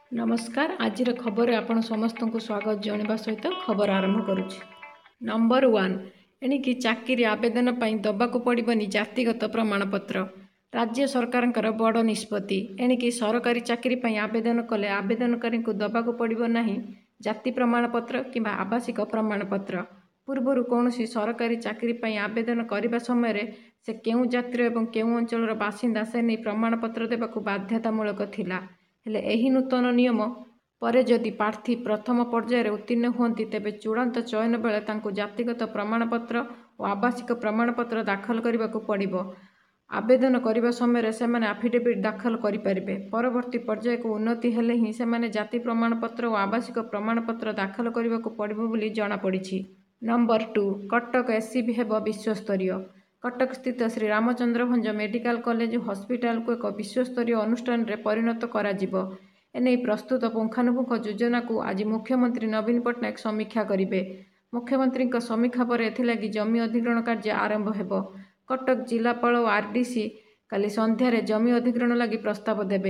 नमस्कार। आज खबर आपण समस्त को स्वागत जनवा सहित खबर आरंभ करुछि। नंबर 1 एणिकी चाकरी आवेदन पर दबाक पड़बनी जातिगत प्रमाणपत्र। राज्य सरकार बड़ निष्पत्ति। एणिकी सरकारी चाकरी आवेदन कले आवेदनकारी को दबाक पड़ो नहीं जाति प्रमाणपत्र किंबा आवासिक प्रमाणपत्र। पूर्वर कौन सरकारी चाकरी आवेदन करने समय से केउ जातिर एवं केउ अंचल बासिंदा से नहीं प्रमाणपत्र देवाक बाध्यतामूलक थिला। हेले एही नूतन नियम परे जदि प्रार्थी प्रथम पर्यायर उत्तीर्ण होती तेबे चूड़ांत चयन बेले तांको जातिगत प्रमाणपत्र और आवासिक प्रमाणपत्र दाखल करने को पड़िबो। आवेदन करने समय से आफिडेविट दाखल करें। परवर्ती पर्याय को उन्नति हेले ही से जाति प्रमाणपत्र और आवासिक प्रमाणपत्र दाखल करने को पड़िबो बोली जଣାपड़ी। नंबर 2 कटक एससीबी हेब विश्वस्तरीय। कटक स्थित Shri Ramachandra Bhanj medical college hospital को एक विश्वस्तरीय अनुष्ठान रे परिणत करा जिवो। एने प्रस्तुत पुंखानुपुंख योजना को आज मुख्यमंत्री नवीन पट्टनायक समीक्षा करेंगे। मुख्यमंत्री समीक्षा पर एथिलागि जमी अधिग्रहण कार्य आरंभ हेबो। कटक जिलापाल और आरडीसी काली संध्यारे जमी अधिग्रहण लगी प्रस्ताव देबे।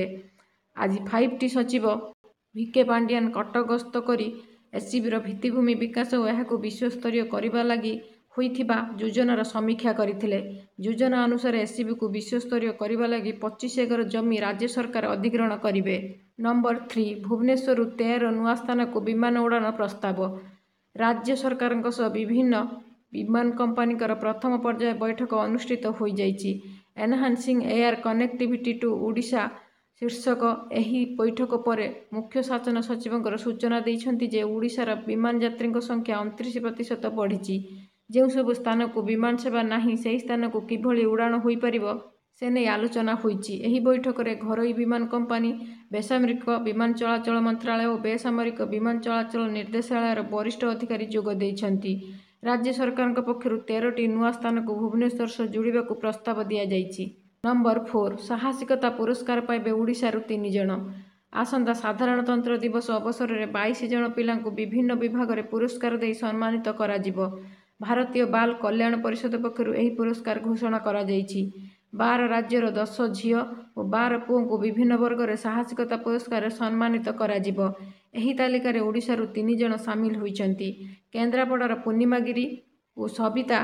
आज 5T सचिव भिके पांडियान कटक गस्त करी एससीबी भित्तिभूमि विकास और यह विश्वस्तरीय करने लगी होइथिबा योजनार समीक्षा करथिले। योजना अनुसार एससीबी को विश्वस्तरीय करने लगी 25 एकर जमी राज्य सरकार अधिग्रहण करेंगे। नंबर 3 भुवनेश्वर 13 नुआ स्थान को विमान उड़ान प्रस्ताव। राज्य सरकार विभिन्न विमान कंपानी प्रथम पर्याय बैठक अनुष्ठित हो जाइछि। Enhancing air connectivity to Odisha शीर्षक एही बैठक पर मुख्य शासन सचिव सूचना देइछन्ति जे ओडिशार विमान यात्री संख्या 29% बढ़ी। जो सब स्थान को विमान सेवा नहीं से स्थान को किभली उड़ान हो पारिबो से नहीं आलोचना होइछि। एही बैठक में घरोई विमान कंपानी, बेसामरिक विमान चलाचल मंत्रालय और बेसामरिक विमान चलाचल निर्देशालय वरिष्ठ अधिकारी जोग देइछन्ति। राज्य सरकार पक्षरु 13टी नुआ स्थान को भुवनेश्वर सह जोड़िबा को प्रस्ताव दिया जाइछि। नंबर 4 साहसिकता पुरस्कार पाइबे ओडिशारु 3 जण। आसंता साधारणतंत्र दिवस अवसर में 22 जण पिला विभिन्न विभाग में पुरस्कार दे सम्मानित करा जिवो। भारतीय बाल कल्याण परिषद पक्षरु एही पुरस्कार घोषणा करा जाइछि। 12 राज्यर 10 झील और 12 पुओं को विभिन्न वर्ग में साहसिकता पुरस्कार सम्मानित करा जिवो। एही तालिकार ओडिशारु 3 जण सामिल होइछन्ति। केन्द्रापड़ार पूर्णिमा गिरी और सबिता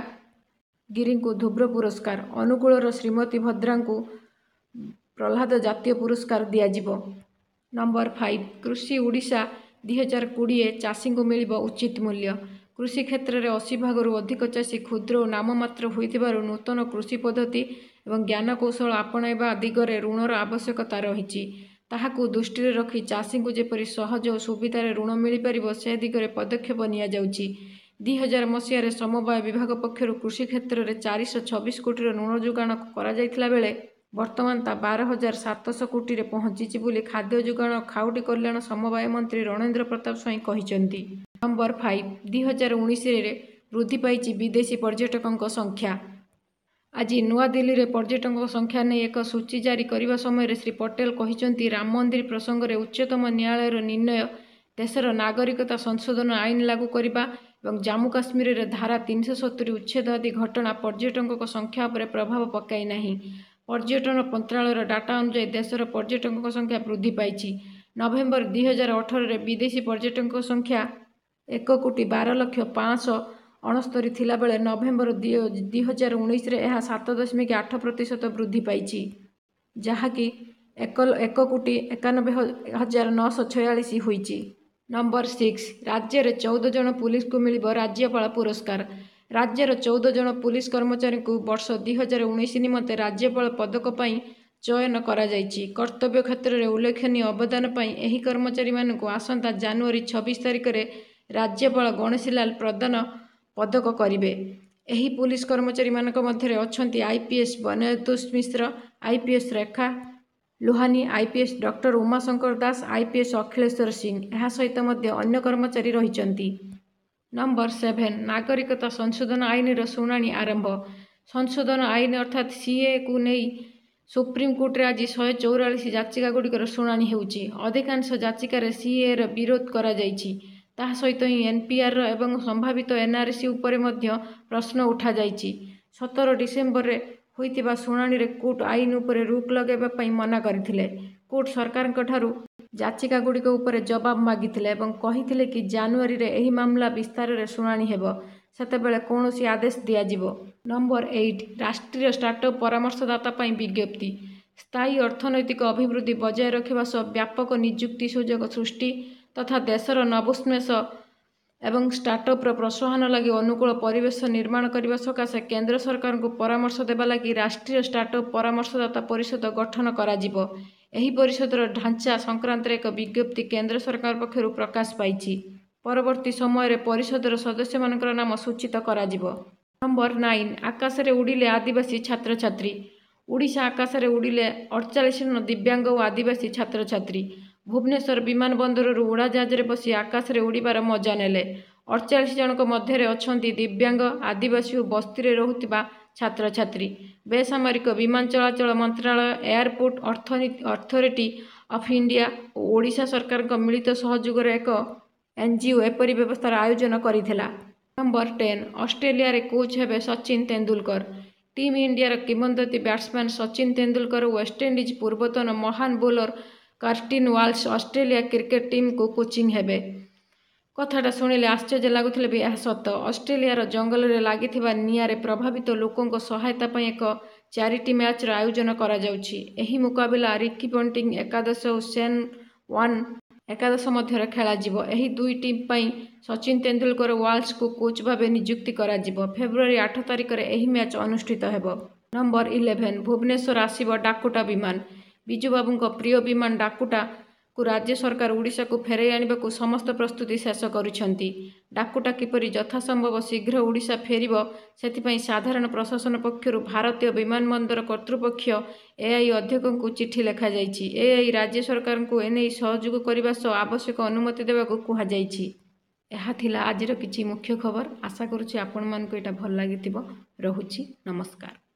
गिरी को धुब्र पुरस्कार, अनुगुलर श्रीमती भद्रा को प्रहलाद जातीय पुरस्कार दिया जिवो। नंबर 5 कृषि ओडिशा 2020 चाषी को मिलिबो उचित मूल्य। कृषि क्षेत्र में 80 भागरू अधिक चाषी क्षुद्र और नाममात्र होइथिबारु नूतन कृषि पद्धति एवं ज्ञान कौशल आपणाइबा दिगरे ऋणर आवश्यकता रही। ताहाकू दृष्टि रखी चाषी को जेपरि सहज और सुविधार ऋण मिल पारिबो से दिगरे पदक्षेप निया जाउछि। 2000 मसीह समवाय विभाग पक्षर कृषि क्षेत्र में 426 कोटी ऋण जोगाण करा जाइथिला बेले वर्तमान ता 12,700 कोटी रे पहुंची बोली खाद्य जोगाण और खाउटी कल्याण समवाय मंत्री रणेंद्र प्रताप स्वाई कहिसेंति। नंबर 5 2019 वृद्धि पाई विदेशी पर्यटकों संख्या। आज नुआ दिल्ली रे पर्यटकों संख्या ने एक सूची जारी करने समय श्री पटेल कहिसेंति राम मंदिर प्रसंग में उच्चतम न्यायालय निर्णय देशर नागरिकता संशोधन आईन लागू करने और जम्मू काश्मीर रे धारा 370 उच्छेद आदि घटना पर्यटकों संख्या पर प्रभाव पकाई नहीं। पर्यटन मंत्रालय डाटा अनुसार देशर पर्यटकों संख्या वृद्धि पाई। नवेम्बर 2018 विदेशी पर्यटकों संख्या 1,12,569 थिला बेले नवेम्बर 2019 यह 7.8% वृद्धि पाई, जहाँकि 1,91,946 होइछि। नंबर 6 राज्य में 14 जन पुलिस को मिलिबो राज्यपाल पुरस्कार। राज्यर 14 जन पुलिस कर्मचारी को वर्ष 2019 निमंते राज्यपाल पदक पाई चयन करा जाइछि। कर्तव्य क्षेत्र में उल्लेखनीय अवदान पाई एही कर्मचारी मानकु आसंता जनवरी 26 तारिख में राज्यपाल गणेशीलाल प्रदान पदक करिवे। एही पुलिस कर्मचारी मानक मध्य अछंती IPS Banajatosh Mishra, IPS Rekha Lohani, IPS doctor Umashankar Das, IPS Akhileshwar Singh यह सहित मध्य अन्य कर्मचारी रहिचंती। नंबर 7 नागरिकता संशोधन आईन शुणाणी आरंभ। संशोधन आईन अर्थात सीए को नहीं सुप्रीमकोर्ट रे आज 144 याचिका गुड़िकर शुणाणी हेउछि। अधिकांश याचिकार सीए र विरोध करा जाइछि। ताहा सहित ही एनपीआर एवं संभावित एनआरसी उपरे मध्य प्रश्न उठा जाइछि। 17 डिसेम्बर रे होइतिबा शुणाणी रे कोर्ट आईन उपरे रोक लगाइबा पई मना करथिले। କୋର୍ଟ ସରକାରଙ୍କ ଠାରୁ ଯାଚିକାଗୁଡ଼ିକ ଉପରେ ଜବାବ ମାଗିଥିଲେ ଏବଂ କହିଥିଲେ କି ଜାନୁଆରୀରେ ଏହି ମାମଲା ବିସ୍ତାରରେ ଶୁଣାଣି ହେବ, ସେତେବେଳେ କୌଣସି ଆଦେଶ ଦିଆଯିବ। ନମ୍ବର 8 ରାଷ୍ଟ୍ରୀୟ ଷ୍ଟାର୍ଟଅପ୍ ପରାମର୍ଶଦାତା ପାଇଁ ବିଜ୍ଞପ୍ତି। ସ୍ଥାୟୀ ଅର୍ଥନୈତିକ ଅଭିବୃଦ୍ଧି ବଜାୟ ରଖିବା ସହ ବ୍ୟାପକ ନିଯୁକ୍ତି ସୁଯୋଗ ସୃଷ୍ଟି ତଥା ଦେଶର ନବୋନ୍ମେଷ ଏବଂ ଷ୍ଟାର୍ଟଅପ୍ର ପ୍ରୋତ୍ସାହନ ଲାଗି ଅନୁକୂଳ ପରିବେଶ ନିର୍ମାଣ କରିବା ସକାଶେ କେନ୍ଦ୍ର ସରକାରଙ୍କୁ ପରାମର୍ଶ ଦେବା ଲାଗି ରାଷ୍ଟ୍ରୀୟ ଷ୍ଟାର୍ଟଅପ୍ ପରାମର୍ଶଦାତା ପରିଷଦ ଗଠନ କରାଯିବ। ଏହି ପରିଷଦର ଢାଞ୍ଚା ସଂକ୍ରାନ୍ତରେ ଏକ ବିଜ୍ଞପ୍ତି କେନ୍ଦ୍ର ସରକାର ପକ୍ଷରୁ ପ୍ରକାଶ ପାଇଛି। ପରବର୍ତ୍ତୀ ସମୟରେ ପରିଷଦର ସଦସ୍ୟମାନଙ୍କର ନାମ ସୂଚିତ କରାଯିବ। ନମ୍ବର 9 ଆକାଶରେ ଉଡ଼ିଲେ ଆଦିବାସୀ ଛାତ୍ରଛାତ୍ରୀ। ଓଡ଼ିଶା ଆକାଶରେ ଉଡ଼ିଲେ 48 ଜଣ ଦିବ୍ୟାଙ୍ଗ ଓ ଆଦିବାସୀ ଛାତ୍ରଛାତ୍ରୀ ଭୁବନେଶ୍ୱର ବିମାନ ବନ୍ଦରରୁ ଉଡ଼ାଜାହାଜରେ ବସି ଆକାଶରେ ଉଡ଼ିବାର ମଜା ନେଲେ। 48 ଜଣଙ୍କ ମଧ୍ୟରେ ଅଛନ୍ତି ଦିବ୍ୟାଙ୍ଗ, ଆଦିବାସୀ ଓ ବସ୍ତିରେ ରହୁଥିବା ଛାତ୍ରଛାତ୍ରୀ। ବେସାମରିକ ବିମାନ ଚଳାଚଳ ମନ୍ତ୍ରଣାଳୟ, ଏୟାରପୋର୍ଟ ଅଥରିଟି ଅଫ୍ ଇଣ୍ଡିଆ ଓ ଓଡ଼ିଶା ସରକାରଙ୍କ ମିଳିତ ସହଯୋଗରେ ଏକ NGO ଏପରି ବ୍ୟବସ୍ଥାର ଆୟୋଜନ କରିଥିଲା। ନମ୍ବର 10 ଅଷ୍ଟ୍ରେଲିଆରେ କୋଚ୍ ହେବେ ସଚିନ ତେନ୍ଦୁଲକର। ଟିମ୍ ଇଣ୍ଡିଆର କିମ୍ବଦନ୍ତୀ ବ୍ୟାଟ୍ସମ୍ୟାନ୍ ସଚିନ ତେନ୍ଦୁଲକର ଓ ୱେଷ୍ଟଇଣ୍ଡିଜ୍ ପୂର୍ବତନ ମହାନ bowler Courtney Walsh Australia cricket ଟିମ୍କୁ କୋଚିଂ ହେବେ। କଥାଟା ଶୁଣିଲେ ଆଶ୍ଚର୍ଯ୍ୟ ଲାଗୁଥିଲେ ବି ଏହା ସତ। ଅଷ୍ଟ୍ରେଲିଆର ଜଙ୍ଗଲରେ ଲାଗିଥିବା ନିଆଁରେ ପ୍ରଭାବିତ ଲୋକଙ୍କ ସହାୟତା ପାଇଁ ଏକ ଚ୍ୟାରିଟି ମ୍ୟାଚ୍ର ଆୟୋଜନ କରାଯାଉଛି। ଏହି ମୁକାବିଲା ରିକି ପଣ୍ଟିଂ ଏକାଦଶ ଓ ଶେନ୍ ୱାର୍ନ ଏକାଦଶ ମଧ୍ୟରେ ଖେଳାଯିବ। ଏହି ଦୁଇ ଟିମ୍ ପାଇଁ ସଚିନ ତେନ୍ଦୁଲକର ଓ ୱାଲ୍ସଙ୍କୁ କୋଚ୍ ଭାବେ ନିଯୁକ୍ତି କରାଯିବ। ଫେବୃଆରୀ 8 ତାରିଖରେ ଏହି ମ୍ୟାଚ୍ ଅନୁଷ୍ଠିତ ହେବ। ନମ୍ବର 11 ଭୁବନେଶ୍ୱର ଆସିବ ଡାକୋଟା ବିମାନ। ବିଜୁବାବୁଙ୍କ ପ୍ରିୟ ବିମାନ ଡାକୋଟାକୁ ରାଜ୍ୟ ସରକାର ଓଡ଼ିଶାକୁ ଫେରାଇ ଆଣିବାକୁ ସମସ୍ତ ପ୍ରସ୍ତୁତି ଶେଷ କରିଛନ୍ତି। ଡାକୋଟା କିପରି ଯଥାସମ୍ଭବ ଶୀଘ୍ର ଓଡ଼ିଶା ଫେରିବ, ସେଥିପାଇଁ ସାଧାରଣ ପ୍ରଶାସନ ପକ୍ଷରୁ ଭାରତୀୟ ବିମାନ ବନ୍ଦର କର୍ତ୍ତୃପକ୍ଷ AI ଅଧ୍ୟକ୍ଷଙ୍କୁ ଚିଠି ଲେଖାଯାଇଛି। AI ରାଜ୍ୟ ସରକାରଙ୍କୁ ଏନେଇ ସହଯୋଗ କରିବା ସହ ଆବଶ୍ୟକ ଅନୁମତି ଦେବାକୁ କୁହାଯାଇଛି। ଏହା ଥିଲା ଆଜିର କିଛି ମୁଖ୍ୟ ଖବର। ଆଶା କରୁଛି ଆପଣମାନଙ୍କୁ ଏଇଟା ଭଲ ଲାଗିଥିବ। ରହୁଛି, ନମସ୍କାର।